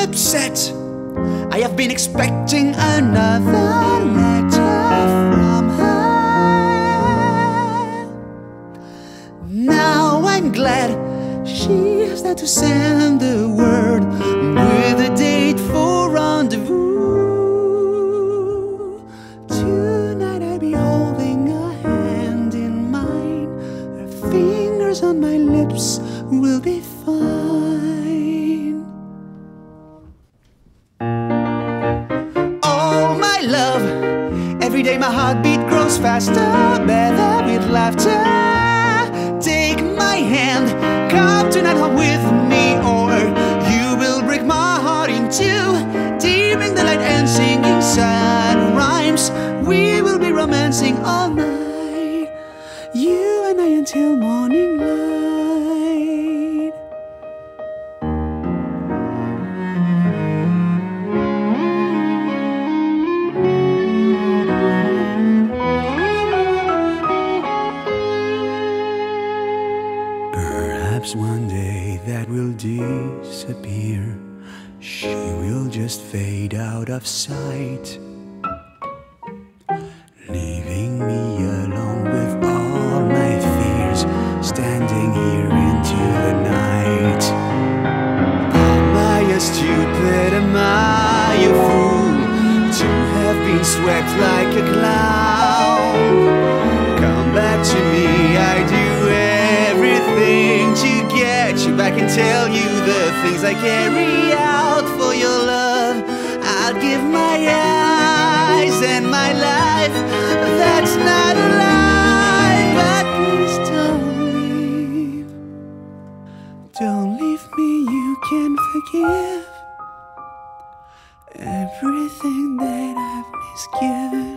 upset. I have been expecting another letter from her. Now I'm glad she has had to send the word with a date for rendezvous. Tonight I'll be holding a hand in mine. Her fingers on my lips will be fine. Oh my love, every day my heartbeat grows faster, better with laughter. Take my hand, come tonight home with me, or you will break my heart in two. Dimming the light and singing sad rhymes, we will be romancing all night, you and I until morning light. Perhaps one day that will disappear. She will just fade out of sight, leaving me alone with all my fears, standing here into the night. Am I a stupid, am I a fool, to have been swept like a clown? Come back to me, I do everything to get you back and tell you the things I carry out for your love. I'll give my eyes and my life, that's not a lie. But please don't leave me, you can forgive everything that I've misgiven.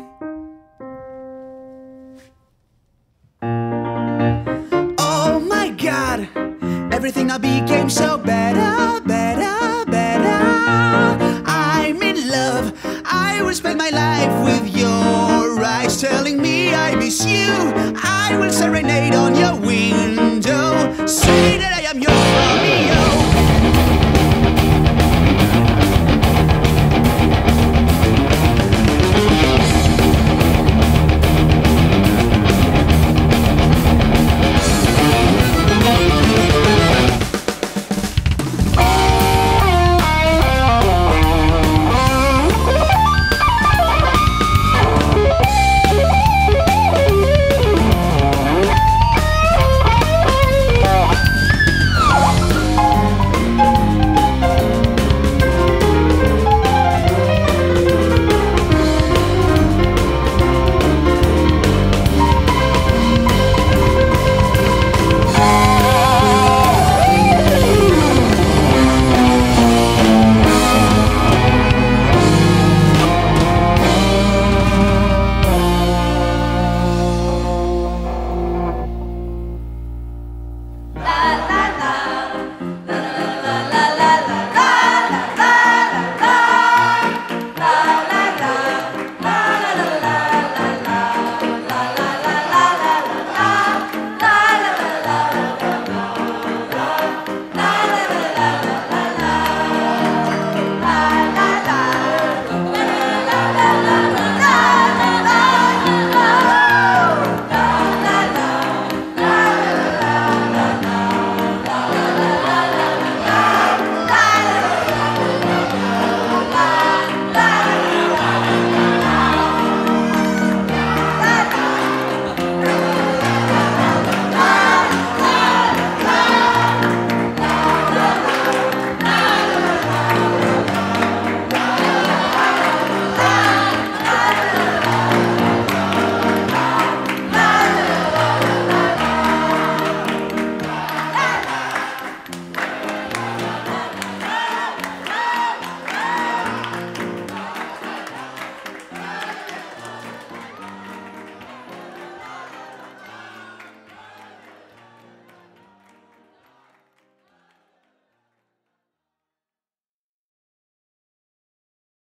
Everything now became so better, better, better. I'm in love, I will spend my life with your eyes telling me I miss you. I will serenade on your wings.